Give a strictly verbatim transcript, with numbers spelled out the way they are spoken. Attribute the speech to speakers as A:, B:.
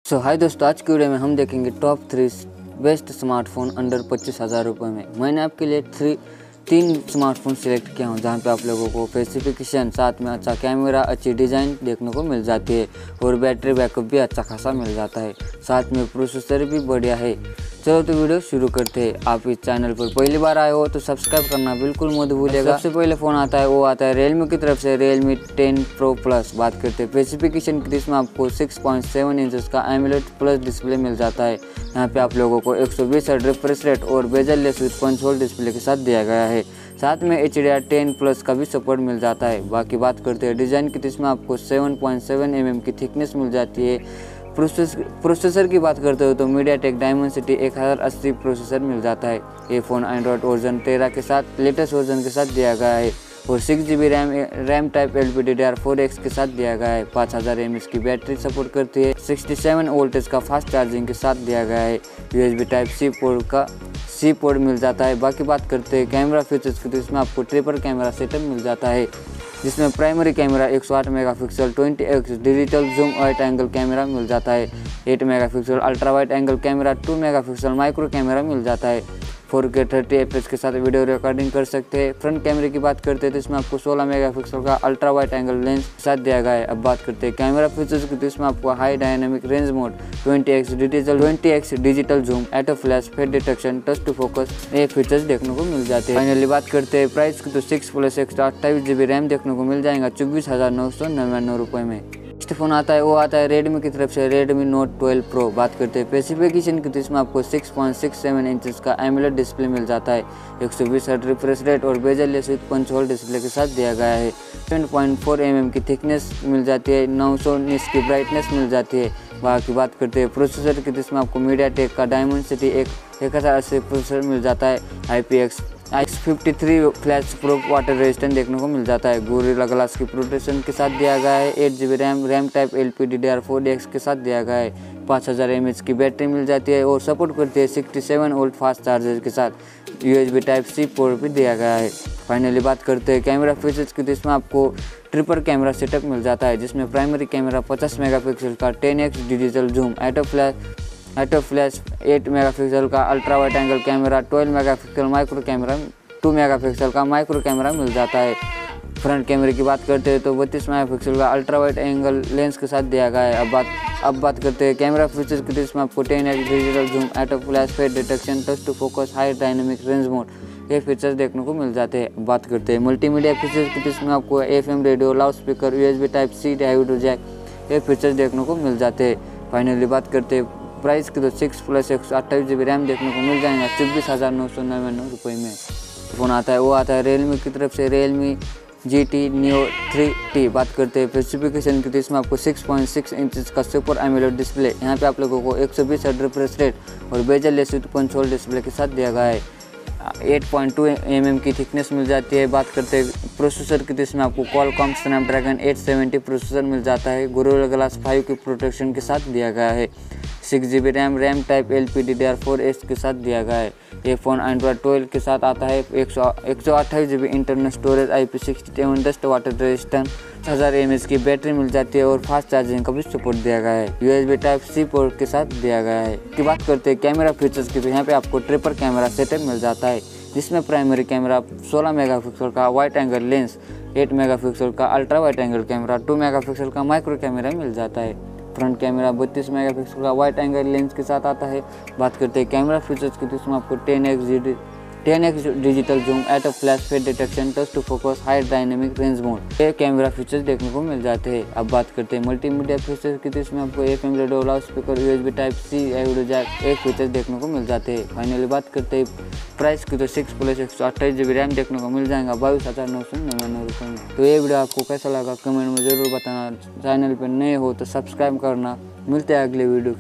A: सो हाय दोस्तों, आज की वीडियो में हम देखेंगे top three best smartphone under पच्चीस हज़ार रुपये में। मैंने आपके लिए थ्री तीन स्मार्टफोन सिलेक्ट किया हूँ, जहाँ पे आप लोगों को स्पेसिफिकेशन, साथ में अच्छा कैमरा, अच्छी डिज़ाइन देखने को मिल जाती है और बैटरी बैकअप भी अच्छा खासा मिल जाता है। साथ में प्रोसेसर भी बढ़िया है। चलो तो वीडियो शुरू करते हैं। आप इस चैनल पर पहली बार आए हो तो सब्सक्राइब करना बिल्कुल मत भूलिएगा। सबसे पहले फ़ोन आता है वो आता है रियलमी की तरफ से रियलमी टेन प्रो प्लस। बात करते हैं स्पेसिफिकेशन की, इसमें आपको सिक्स पॉइंट सेवन इंचेस का एमोलेड प्लस डिस्प्ले मिल जाता है। यहाँ पे आप लोगों को एक सौ बीस हर्ट्ज रिफ्रेश रेट और bezel less with punch hole display के साथ दिया गया है। साथ में H D R ten plus का भी सपोर्ट मिल जाता है। बाकी बात करते हैं डिज़ाइन की, इसमें आपको seven point seven M M की थिकनेस मिल जाती है। प्रोसेस प्रोसेसर की बात करते हो तो मीडियाटेक डायमेंसिटी एक हज़ार अस्सी प्रोसेसर मिल जाता है। ये फ़ोन एंड्रॉयड वर्जन तेरह के साथ लेटेस्ट वर्जन के साथ दिया गया है और six G B RAM RAM type L P D D R four X के साथ दिया गया है। पाँच हज़ार एम एच की बैटरी सपोर्ट करती है। सिक्सटी सेवन वोल्टेज का फास्ट चार्जिंग के साथ दिया गया है। U S B type C port का सी पोर्ट मिल जाता है। बाकी बात करते हैं कैमरा फीचर्स की, तो इसमें आपको ट्रिपल कैमरा सेटअप मिल जाता है, जिसमें प्राइमरी कैमरा एक सौ आठ megapixel twenty X digital zoom wide angle camera मिल जाता है। Eight megapixel ultra wide angle camera, two megapixel micro camera मिल जाता है। फोर के थर्टी एफ पी एस के साथ वीडियो रिकॉर्डिंग कर सकते हैं। फ्रंट कैमरे की बात करते हैं तो इसमें आपको सोलह मेगापिक्सल का अल्ट्रा वाइड एंगल लेंस के साथ दिया गया है। अब बात करते हैं कैमरा फीचर्स की, तो इसमें आपको high dynamic range mode, twenty X digital twenty X digital zoom, auto flash, face detection, touch to focus, ये फीचर्स देखने को मिल जाते हैं। फाइनली बात करते हैं प्राइस की, तो सिक्स प्लस एक सौ अट्ठाईस जी बी रैम देखने को मिल जाएगा चौबीस हज़ार नौ सौ निन्यानवे रुपये में। नेक्स्ट फोन आता है वो आता है रेडमी की तरफ से रेडमी नोट ट्वेल्व प्रो। बात करते हैं स्पेसिफिकेशन की, तो इसमें आपको six point six seven inches का एमोलेड डिस्प्ले मिल जाता है। एक सौ बीस हर्ट्ज रिफ्रेश रेट और bezel less with punch hole display के साथ दिया गया है। Seven point four M M की थिकनेस मिल जाती है। नौ सौ उन्नीस की ब्राइटनेस मिल जाती है। बाकी बात करते हैं प्रोसेसर की, तो इसमें आपको मीडियाटेक का डायमेंसिटी एक एक हज़ार अस्सी प्रोसेसर मिल जाता है। I P X X fifty three splash proof water resistant देखने को मिल जाता है। गोरिल्ला ग्लास की प्रोटेक्शन के साथ दिया गया है। Eight G B RAM RAM type L P D D R four X के साथ दिया गया है। पाँच हज़ार एम एच की बैटरी मिल जाती है और सपोर्ट करती है sixty seven volt fast charger के साथ। U S B type C port भी दिया गया है। फाइनली बात करते हैं कैमरा फीचर्स की, तो इसमें आपको ट्रिपल कैमरा सेटअप मिल जाता है, जिसमें प्राइमरी कैमरा पचास मेगापिक्सल का ten X digital zoom, auto flash auto flash eight megapixel का ultra wide angle camera, twelve megapixel micro camera, two megapixel का माइक्रो कैमरा मिल जाता है। फ्रंट कैमरे की बात करते हैं तो बत्तीस मेगापिक्सल का अल्ट्रा वाइड एंगल लेंस के साथ दिया गया है। अब बात अब बात करते हैं कैमरा फीचर्स की, तो इसमें आपको ten X digital zoom, auto flash, face detection, touch to focus, high dynamic range mode, ये फीचर्स देखने को मिल जाते हैं। बात करते हैं मल्टीमीडिया फीचर्स की, तो इसमें आपको F M radio, loud speaker, U S B type C, audio jack, ये फीचर्स देखने को मिल जाते हैं। फाइनली बात करते हैं प्राइस की, तो सिक्स प्लस एक सौ अट्ठाईस जी बी रैम देखने को मिल जाएगा चौबीस हज़ार नौ सौ निन्यानवे रुपये में। फ़ोन आता है वो आता है रियलमी की तरफ से Realme G T Neo three T. बात करते हैं स्पेसिफिकेशन की, तो इसमें आपको सिक्स पॉइंट सिक्स इंचेस का सुपर एमोलेड डिस्प्ले, यहाँ पे आप लोगों को एक सौ बीस हर्ट्ज रिफ्रेश रेट और bezel less with punch hole display के साथ दिया गया है। Eight point two M M की थिकनेस मिल जाती है। बात करते हैं प्रोसेसर की, तो इसमें आपको Qualcomm Snapdragon eight seventy processor मिल जाता है। गोरिल्ला ग्लास फाइव की प्रोटेक्शन के साथ दिया गया है। Six G B RAM RAM type L P D D R four X के साथ दिया गया है। ये फ़ोन एंड्रॉयड ट्वेल्व के साथ आता है। एक सौ एक सौ अट्ठाईस G B internal storage, I P sixty seven dust water resistant, हज़ार एम एच की बैटरी मिल जाती है और फास्ट चार्जिंग का भी सपोर्ट दिया गया है। U S B type C port के साथ दिया गया है। की बात करते हैं कैमरा फीचर्स की, तो यहाँ पे आपको ट्रिपल कैमरा सेटअप मिल जाता है, जिसमें प्राइमरी कैमरा सोलह मेगापिक्सल का wide angle lens, eight megapixel का ultra wide angle camera, two megapixel का माइक्रो कैमरा मिल जाता है। फ्रंट कैमरा बत्तीस मेगापिक्सल का वाइड एंगल लेंस के साथ आता है। बात करते हैं कैमरा फीचर्स की, तो इसमें आपको ten X ten X digital zoom, auto flash, face detection, touch to focus, high dynamic range mode, ये कैमरा फीचर्स देखने को मिल जाते हैं। अब बात करते हैं मल्टीमीडिया फीचर्स की, तो इसमें आपको F M radio, loud speaker, U S B type C, audio jack, ये फीचर्स देखने को मिल जाते हैं। फाइनली बात करते हैं प्राइस की, तो सिक्स प्लस एक सौ अट्ठाईस जी बी रैम देखने को मिल जाएगा बाईस हज़ार नौ सौ निन्यानवे रुपये में। तो ये वीडियो आपको कैसा लगा कमेंट में ज़रूर बताना। चैनल पर नए हो तो सब्सक्राइब करना। मिलते हैं अगले वीडियो।